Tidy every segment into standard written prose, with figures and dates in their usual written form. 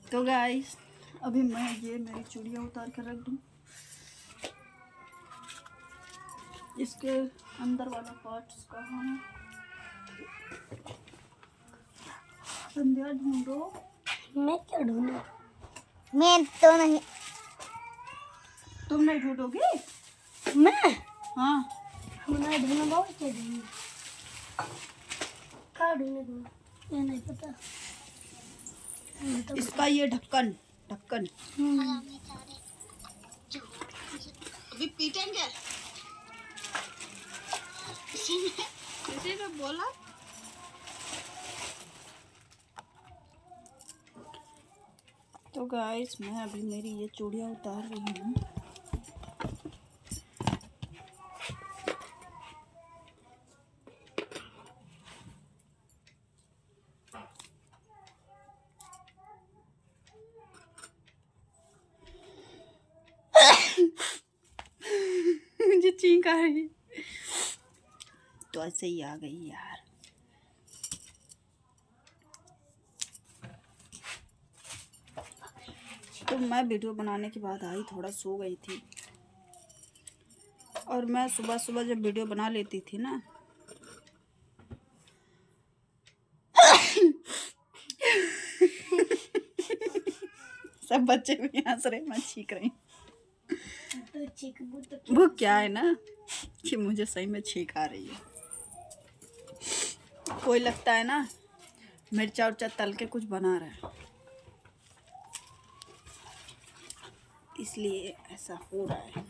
तो गाइस अभी मैं ये मेरी चूड़ियाँ उतार कर रख दूँ। इसके अंदर वाला पार्ट्स कहाँ है? संध्या ढूंढो। मैं क्या ढूंढूं? मैं तो नहीं। तुम नहीं ढूंढोगी? मैं? हाँ मैं ढूंढूंगा। बहुत क्या ढूंढूं? क्या ढूंढूंगा? ये नहीं पता। इसका ये ढक्कन अभी पीटेंगे किसी ने बोला। तो गाइस मैं अभी मेरी ये चूड़ियाँ उतार रही हूँ। मुझे चीख आ रही तो ऐसे ही आ गई यार। तो मैं वीडियो बनाने के बाद आई, थोड़ा सो गई थी। और मैं सुबह सुबह जब वीडियो बना लेती थी ना सब बच्चे भी हंस रहे, मैं छींक रही। वो क्या है ना कि मुझे सही में छींक आ रही है। कोई लगता है ना मिर्चा उर्चा तल के कुछ बना रहा है, इसलिए ऐसा हो रहा है।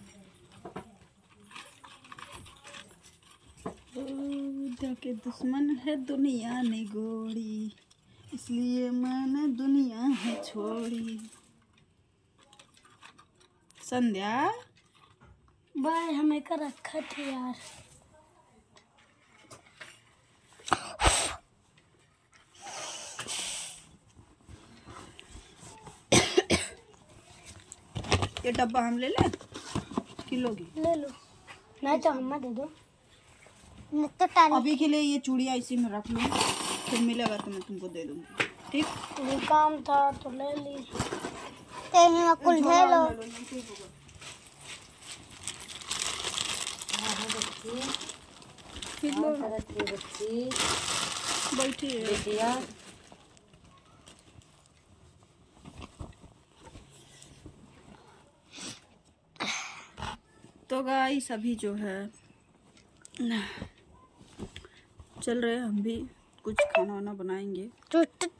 खुदा के दुश्मन है दुनिया ने गोरी, इसलिए मैंने दुनिया है छोड़ी। संध्या बाय हमें का रखा था यार। ये डब्बा हम ले लें? किलो की ले लो, नहीं तो हमें दे दो। तो अभी के लिए ये चूड़ियाँ इसी में रख लो, फिर मिलेगा तो मैं तुमको दे दूँगी। ठीक? ये काम था तो ले ली। कहीं कुल ले लो। बैठी है। तो गाइस अभी जो है चल रहे हैं, हम भी कुछ खाना वाना बनाएंगे।